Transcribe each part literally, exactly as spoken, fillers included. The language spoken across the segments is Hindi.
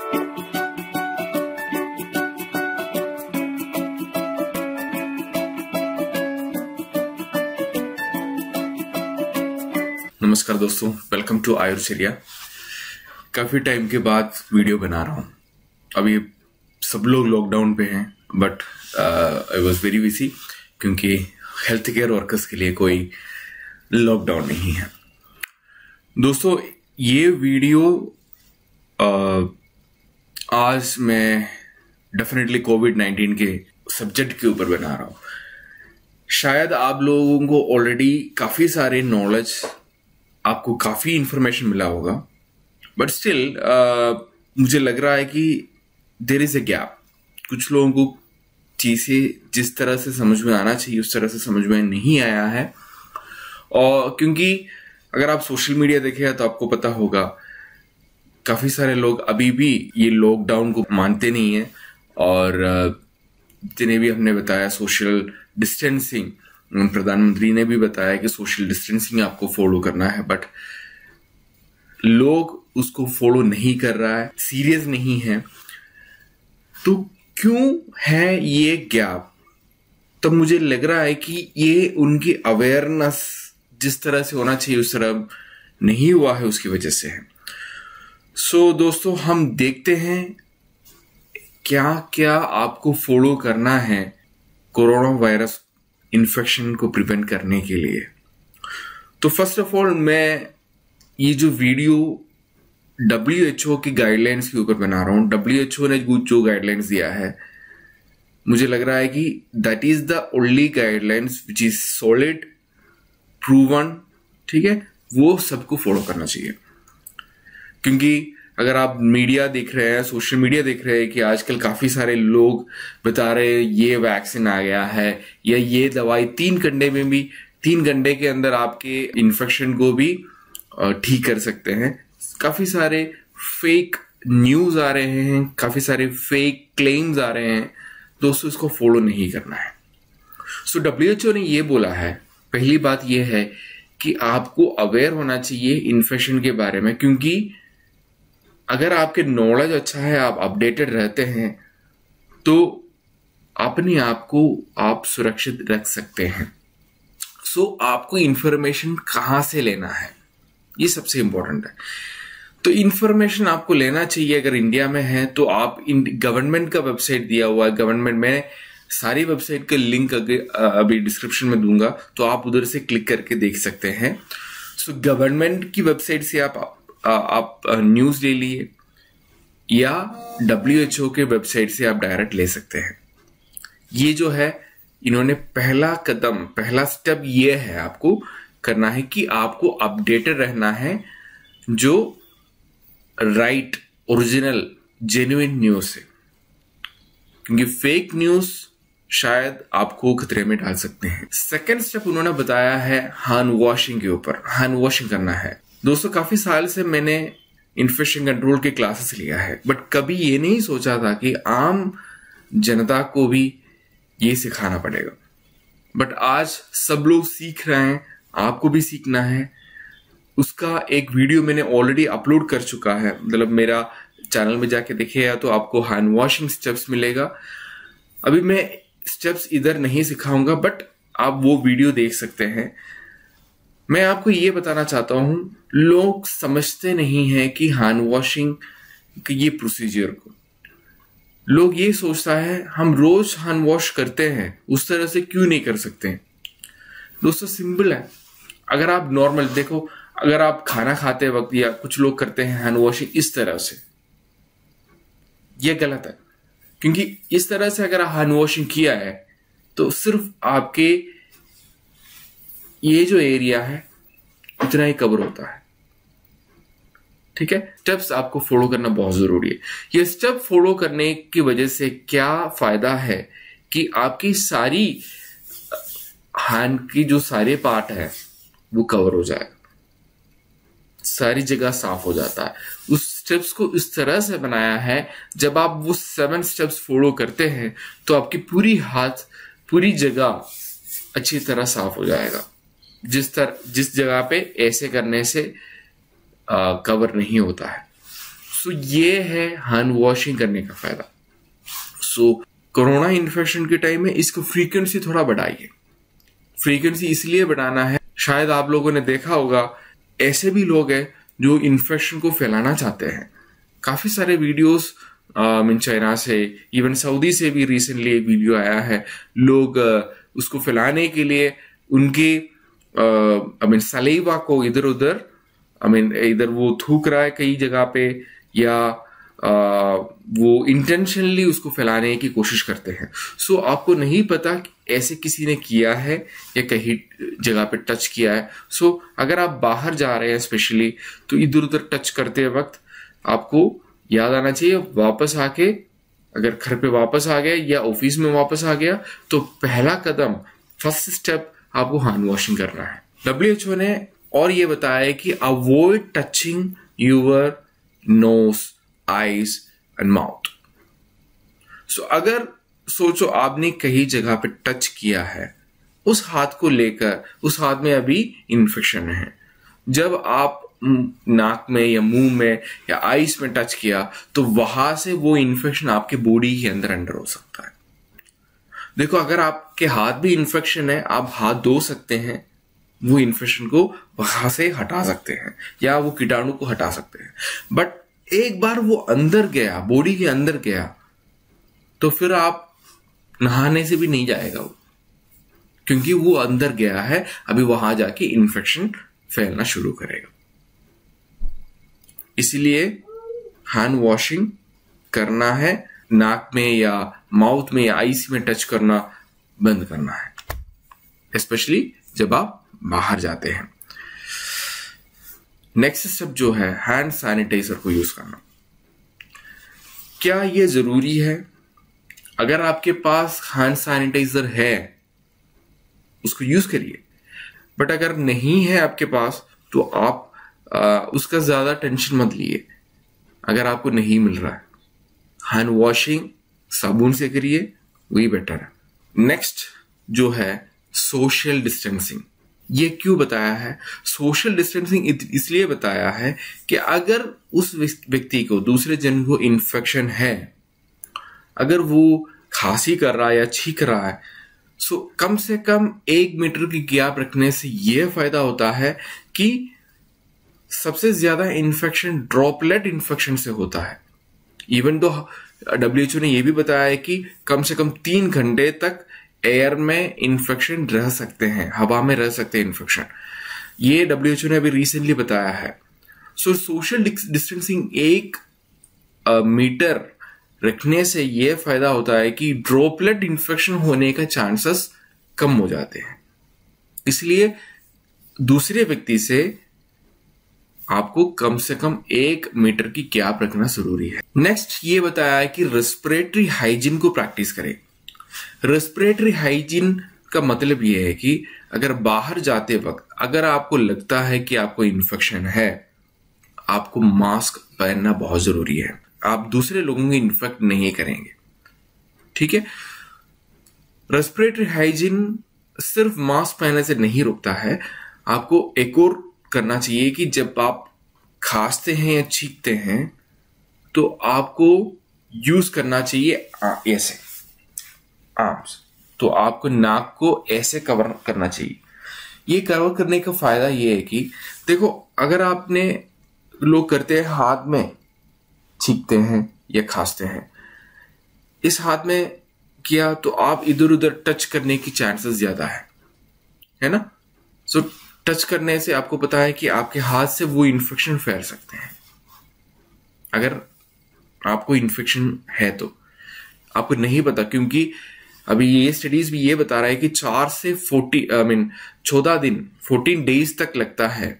नमस्कार दोस्तों, वेलकम टू AyurChariya। काफी टाइम के बाद वीडियो बना रहा हूँ। अभी सब लोग लॉकडाउन पे हैं, but I was very busy क्योंकि हेल्थ केयर वर्कर्स के लिए कोई लॉकडाउन नहीं है। दोस्तों, ये वीडियो uh, आज मैं डेफिनेटली कोविड नाइन्टीन के सब्जेक्ट के ऊपर बना रहा हूँ। शायद आप लोगों को ऑलरेडी काफी सारे नॉलेज, आपको काफी इंफॉर्मेशन मिला होगा, बट स्टिल मुझे लग रहा है कि देयर इज अ गैप। कुछ लोगों को चीजें जिस तरह से समझ में आना चाहिए उस तरह से समझ में नहीं आया है। और क्योंकि अगर आप सोशल मीडिया देखें तो आपको पता होगा काफी सारे लोग अभी भी ये लॉकडाउन को मानते नहीं है, और जिन्हें भी हमने बताया सोशल डिस्टेंसिंग, प्रधानमंत्री ने भी बताया कि सोशल डिस्टेंसिंग आपको फॉलो करना है, बट लोग उसको फॉलो नहीं कर रहा है, सीरियस नहीं है। तो क्यों है ये गैप? तो मुझे लग रहा है कि ये उनकी अवेयरनेस जिस तरह से होना चाहिए उस तरह नहीं हुआ है, उसकी वजह से है। सो so, दोस्तों, हम देखते हैं क्या क्या आपको फॉलो करना है कोरोना वायरस इन्फेक्शन को प्रिवेंट करने के लिए। तो फर्स्ट ऑफ ऑल, मैं ये जो वीडियो डब्ल्यू एच ओ की गाइडलाइंस के ऊपर बना रहा हूं। डब्ल्यू एच ओ ने जो गाइडलाइंस दिया है, मुझे लग रहा है कि that is the only guidelines which is solid, proven, ठीक है, वो सबको फॉलो करना चाहिए। क्योंकि अगर आप मीडिया देख रहे हैं, सोशल मीडिया देख रहे हैं कि आजकल काफी सारे लोग बता रहे हैं ये वैक्सीन आ गया है या ये दवाई तीन घंटे में भी तीन घंटे के अंदर आपके इन्फेक्शन को भी ठीक कर सकते हैं। काफी सारे फेक न्यूज आ रहे हैं, काफी सारे फेक क्लेम्स आ रहे हैं। दोस्तों, इसको फॉलो नहीं करना है। सो डब्ल्यू एच ओ ने ये बोला है, पहली बात ये है कि आपको अवेयर होना चाहिए इन्फेक्शन के बारे में, क्योंकि अगर आपके नॉलेज अच्छा है, आप अपडेटेड रहते हैं, तो अपने आप को आप सुरक्षित रख सकते हैं। सो so, आपको इंफॉर्मेशन कहां से लेना है, ये सबसे इंपॉर्टेंट है। तो इंफॉर्मेशन आपको लेना चाहिए, अगर इंडिया में है तो आप गवर्नमेंट का वेबसाइट दिया हुआ है, गवर्नमेंट में सारी वेबसाइट का लिंक अभी डिस्क्रिप्शन में दूंगा, तो आप उधर से क्लिक करके देख सकते हैं। सो so, गवर्नमेंट की वेबसाइट से आप आप न्यूज ले लिए या डब्ल्यू एच ओ के वेबसाइट से आप डायरेक्ट ले सकते हैं। ये जो है, इन्होंने पहला कदम, पहला स्टेप ये है आपको करना है कि आपको अपडेटेड रहना है जो राइट, ओरिजिनल, जेन्युइन न्यूज से, क्योंकि फेक न्यूज शायद आपको खतरे में डाल सकते हैं। सेकेंड स्टेप उन्होंने बताया है हैंड वॉशिंग के ऊपर, हैंड वॉशिंग करना है। दोस्तों, काफी साल से मैंने इन्फेक्शन कंट्रोल के क्लासेस लिया है, बट कभी ये नहीं सोचा था कि आम जनता को भी ये सिखाना पड़ेगा। बट आज सब लोग सीख रहे हैं, आपको भी सीखना है। उसका एक वीडियो मैंने ऑलरेडी अपलोड कर चुका है, मतलब मेरा चैनल में जाके देखिएगा तो आपको हैंड वॉशिंग स्टेप्स मिलेगा। अभी मैं स्टेप्स इधर नहीं सिखाऊंगा, बट आप वो वीडियो देख सकते हैं। मैं आपको ये बताना चाहता हूं, लोग समझते नहीं है कि हैंड वॉशिंग ये प्रोसीजर को। लोग ये सोचता है हम रोज हैंड वॉश करते हैं, उस तरह से क्यों नहीं कर सकते। दोस्तों, सिंपल है। अगर आप नॉर्मल देखो, अगर आप खाना खाते वक्त या कुछ लोग करते हैं हैंड वॉशिंग इस तरह से, यह गलत है। क्योंकि इस तरह से अगर हैंड वॉशिंग किया है तो सिर्फ आपके ये जो एरिया है इतना ही कवर होता है, ठीक है। स्टेप्स आपको फॉलो करना बहुत जरूरी है। ये स्टेप फॉलो करने की वजह से क्या फायदा है कि आपकी सारी हैंड की जो सारे पार्ट है वो कवर हो जाएगा, सारी जगह साफ हो जाता है। उस स्टेप्स को इस तरह से बनाया है, जब आप वो सेवन स्टेप्स फॉलो करते हैं तो आपकी पूरी हाथ, पूरी जगह अच्छी तरह साफ हो जाएगा। जिस तरह जिस जगह पे ऐसे करने से आ, कवर नहीं होता है। सो ये है हैंड वॉशिंग करने का फायदा। सो कोरोना इन्फेक्शन के टाइम में इसको फ्रीक्वेंसी थोड़ा बढ़ाइए। फ्रीक्वेंसी इसलिए बढ़ाना है, शायद आप लोगों ने देखा होगा ऐसे भी लोग हैं जो इन्फेक्शन को फैलाना चाहते हैं। काफी सारे वीडियोस मीन चाइना से, इवन सऊदी से भी रिसेंटली एक वीडियो आया है। लोग uh, उसको फैलाने के लिए उनके आई मीन सलीवा को इधर उधर आई मीन इधर वो थूक रहा है कई जगह पे, या uh, वो इंटेंशनली उसको फैलाने की कोशिश करते हैं। सो so, आपको नहीं पता कि ऐसे किसी ने किया है या कहीं जगह पे टच किया है। सो so, अगर आप बाहर जा रहे हैं स्पेशली, तो इधर उधर टच करते वक्त आपको याद आना चाहिए, वापस आके अगर घर पे वापस आ गया या ऑफिस में वापस आ गया, तो पहला कदम, फर्स्ट स्टेप आपको हैंड वॉशिंग करना है। डब्ल्यू एच ओ ने और ये बताया है कि avoid touching your nose, eyes and mouth. So अगर सोचो आपने कहीं जगह पे टच किया है, उस हाथ को लेकर उस हाथ में अभी इन्फेक्शन है, जब आप नाक में या मुंह में या आईज में टच किया, तो वहां से वो इन्फेक्शन आपके बॉडी के अंदर अंडर हो सकता है। देखो, अगर आपके हाथ भी इन्फेक्शन है, आप हाथ धो सकते हैं, वो इन्फेक्शन को वहां से हटा सकते हैं या वो कीटाणु को हटा सकते हैं। बट एक बार वो अंदर गया, बॉडी के अंदर गया, तो फिर आप नहाने से भी नहीं जाएगा वो, क्योंकि वो अंदर गया है, अभी वहां जाके इन्फेक्शन फैलना शुरू करेगा। इसलिए हैंड वॉशिंग करना है, नाक में या माउथ में या आईज में टच करना बंद करना है, स्पेशली जब आप बाहर जाते हैं। नेक्स्ट स्टेप जो है हैंड सैनिटाइजर को यूज करना। क्या यह जरूरी है? अगर आपके पास हैंड सैनिटाइजर है उसको यूज करिए, बट अगर नहीं है आपके पास तो आप आ, उसका ज्यादा टेंशन मत लिए। अगर आपको नहीं मिल रहा है, हैंड वॉशिंग साबुन से करिए, वही बेटर है। नेक्स्ट जो है सोशल डिस्टेंसिंग। ये क्यों बताया है? सोशल डिस्टेंसिंग इसलिए बताया है कि अगर उस व्यक्ति को, दूसरे जन को इन्फेक्शन है, अगर वो खांसी कर रहा है या छींक रहा है, सो कम से कम एक मीटर की गैप रखने से यह फायदा होता है कि सबसे ज्यादा इन्फेक्शन ड्रॉपलेट इन्फेक्शन से होता है। इवन तो डब्ल्यू एच ओ ने यह भी बताया है कि कम से कम तीन घंटे तक एयर में इन्फेक्शन रह सकते हैं, हवा में रह सकते हैं इन्फेक्शन। ये डब्ल्यू एच ओ ने अभी रिसेंटली बताया है। सो सोशल डिस्टेंसिंग एक आ, मीटर रखने से यह फायदा होता है कि ड्रॉपलेट इन्फेक्शन होने का चांसेस कम हो जाते हैं। इसलिए दूसरे व्यक्ति से आपको कम से कम एक मीटर की गैप रखना जरूरी है। नेक्स्ट ये बताया है कि रेस्पिरेटरी हाइजीन को प्रैक्टिस करें। रेस्पिरेटरी हाइजीन का मतलब यह है कि अगर बाहर जाते वक्त अगर आपको लगता है कि आपको इन्फेक्शन है, आपको मास्क पहनना बहुत जरूरी है। आप दूसरे लोगों को इन्फेक्ट नहीं करेंगे, ठीक है। रेस्पिरेटरी हाइजीन सिर्फ मास्क पहनने से नहीं रुकता है, आपको एक और करना चाहिए कि जब आप खांसते हैं या छींकते हैं तो आपको यूज करना चाहिए ऐसे आर्म्स, तो आपको नाक को ऐसे कवर करना चाहिए। ये कवर करने का फायदा ये है कि देखो, अगर आपने लोग करते हैं हाथ में छींकते हैं या खांसते हैं, इस हाथ में किया तो आप इधर उधर टच करने की चांसेस ज्यादा है, है ना। सो so, टच करने से आपको पता है कि आपके हाथ से वो इन्फेक्शन फैल सकते हैं। अगर आपको इन्फेक्शन है तो आपको नहीं पता, क्योंकि अभी ये स्टडीज भी ये बता रहा है कि चार से फोर्टी आई मीन चौदह दिन फोर्टीन डेज तक लगता है,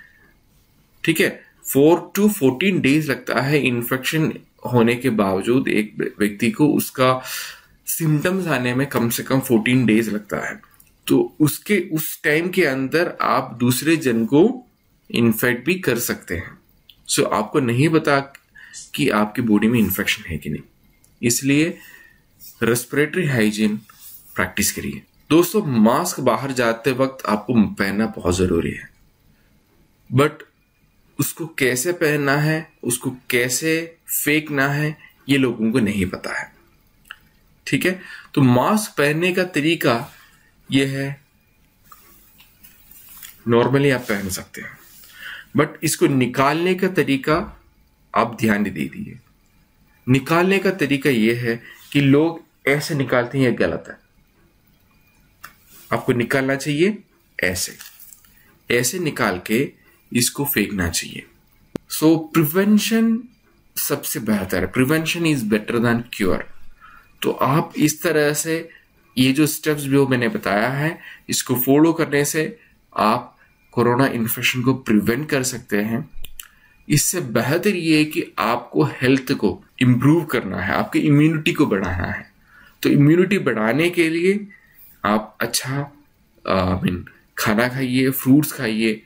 ठीक है। फोर टू फोर्टीन डेज लगता है इन्फेक्शन होने के बावजूद एक व्यक्ति को उसका सिम्टम्स आने में कम से कम फोर्टीन डेज लगता है। तो उसके उस टाइम के अंदर आप दूसरे जन को इन्फेक्ट भी कर सकते हैं। सो so, आपको नहीं पता कि आपकी बॉडी में इन्फेक्शन है कि नहीं, इसलिए रेस्पिरेटरी हाइजीन प्रैक्टिस करिए। दोस्तों, मास्क बाहर जाते वक्त आपको पहनना बहुत जरूरी है, बट उसको कैसे पहनना है, उसको कैसे फेंकना है, ये लोगों को नहीं पता है। ठीक है, तो मास्क पहनने का तरीका ये है, नॉर्मली आप पहन सकते हैं, बट इसको निकालने का तरीका आप ध्यान दे दीजिए। निकालने का तरीका ये है कि लोग ऐसे निकालते हैं, ये गलत है। आपको निकालना चाहिए ऐसे ऐसे निकाल के इसको फेंकना चाहिए। सो प्रिवेंशन सबसे बेहतर है, prevention is better than cure. तो आप इस तरह से ये जो स्टेप्स जो मैंने बताया है, इसको फॉलो करने से आप कोरोना इन्फेक्शन को प्रिवेंट कर सकते हैं। इससे बेहतर ये है कि आपको हेल्थ को इम्प्रूव करना है, आपकी इम्यूनिटी को बढ़ाना है। तो इम्यूनिटी बढ़ाने के लिए आप अच्छा आई मीन खाना खाइए, फ्रूट्स खाइए।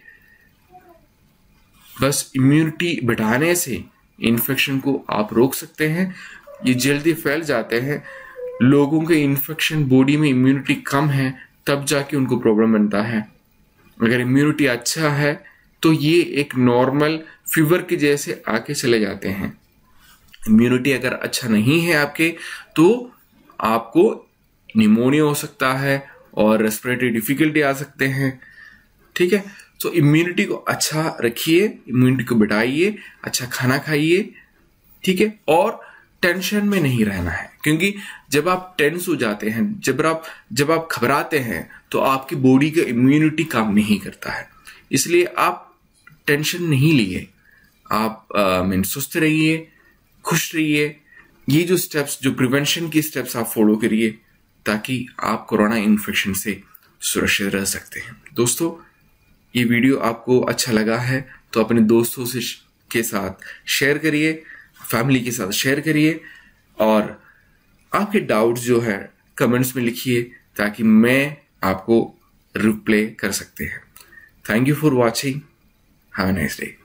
बस इम्यूनिटी बढ़ाने से इन्फेक्शन को आप रोक सकते हैं। ये जल्दी फैल जाते हैं, लोगों के इन्फेक्शन बॉडी में इम्यूनिटी कम है तब जाके उनको प्रॉब्लम बनता है। अगर इम्यूनिटी अच्छा है तो ये एक नॉर्मल फीवर के जैसे आके चले जाते हैं। इम्यूनिटी अगर अच्छा नहीं है आपके तो आपको निमोनिया हो सकता है और रेस्पिरेटरी डिफिकल्टी आ सकते हैं। ठीक है, तो इम्यूनिटी को अच्छा रखिए, इम्यूनिटी को बढ़ाइए, अच्छा खाना खाइए। ठीक है, और टेंशन में नहीं रहना है, क्योंकि जब आप टेंस हो जाते हैं, जब आप जब आप घबराते हैं तो आपकी बॉडी का इम्यूनिटी काम नहीं करता है। इसलिए आप टेंशन नहीं लिए, आप मीन सुस्त रहिए, खुश रहिए। ये जो स्टेप्स, जो प्रिवेंशन की स्टेप्स आप फॉलो करिए ताकि आप कोरोना इन्फेक्शन से सुरक्षित रह सकते हैं। दोस्तों, ये वीडियो आपको अच्छा लगा है तो अपने दोस्तों से के साथ शेयर करिए, फैमिली के साथ शेयर करिए, और आपके डाउट्स जो है कमेंट्स में लिखिए ताकि मैं आपको रिप्लाई कर सकते हैं। Thank you for watching, have a nice day.